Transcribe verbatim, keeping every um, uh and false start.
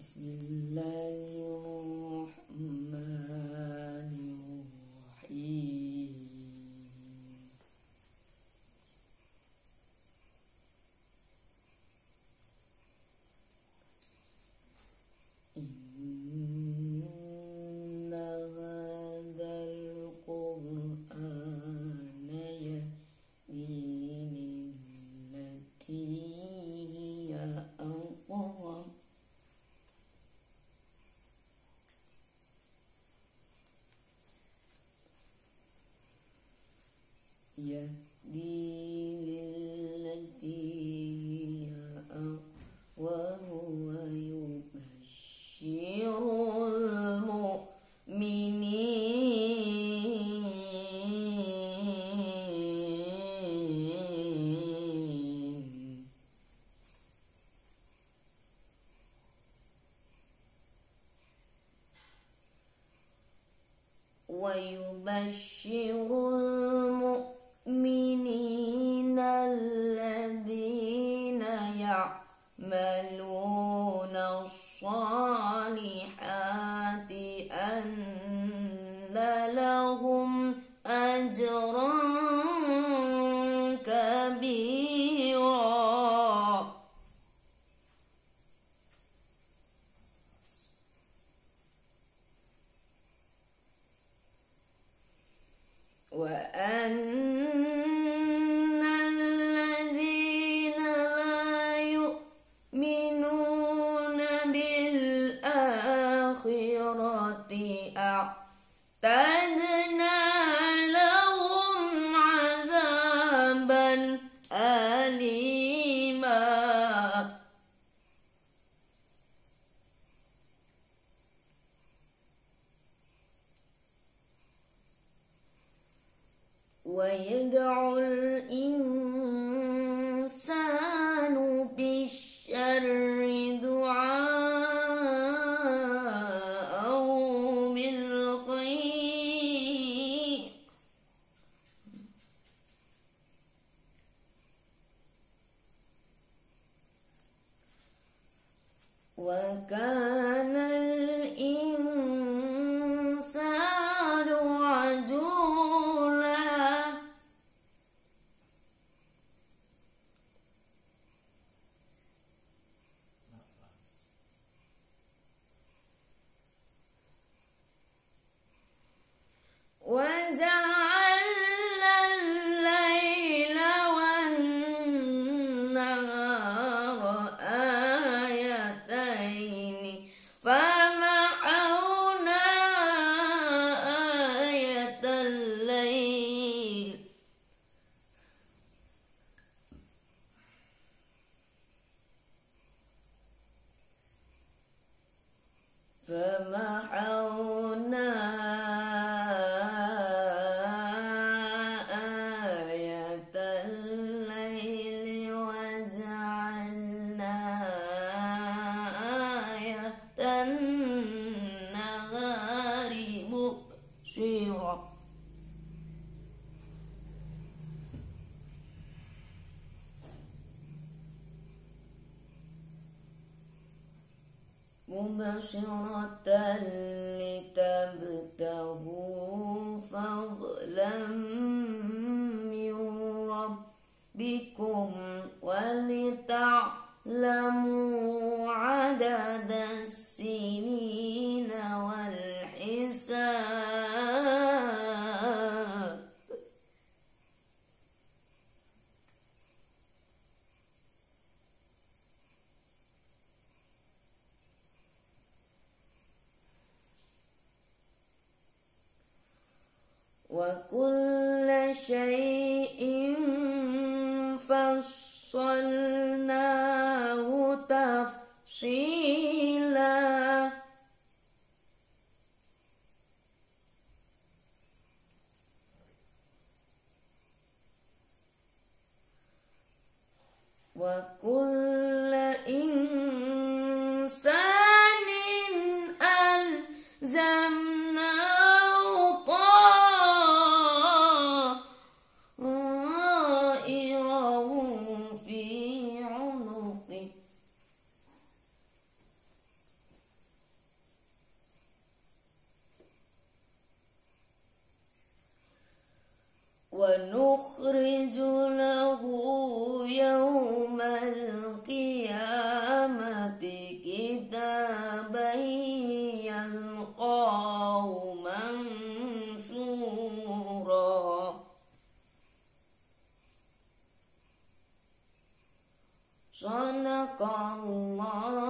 بسم الله الرحمن الرحيم. إن هذا القرآن يهدي للتي هي أقوم يهدي للتي هي أقوم ويبشر المؤمنين ويبشر المؤمنين الذين يعملون الصالحات أن لهم أجرا كبيرا وأن الذين لا يؤمنون بالآخرة أعتدنا لهم عذابا أليما ويدعو الإنسان بالشر دعاءه بالخير وكان الإنسان عجولا وجعلنا الليل والنهار آيتين فمحونا آية الليل فمحونا آية الليل وجعلنا آية النهار مبصرة مبصرة لتبتغوا فضلا من ربكم ولتعلموا عدد السنين والحساب وكل شيء فصلناه تفصيلا وكل إنسان ألزمناه طائره في عنقه ونخرج له يوم القيامة كتابا يلقاه منشورا. صدق الله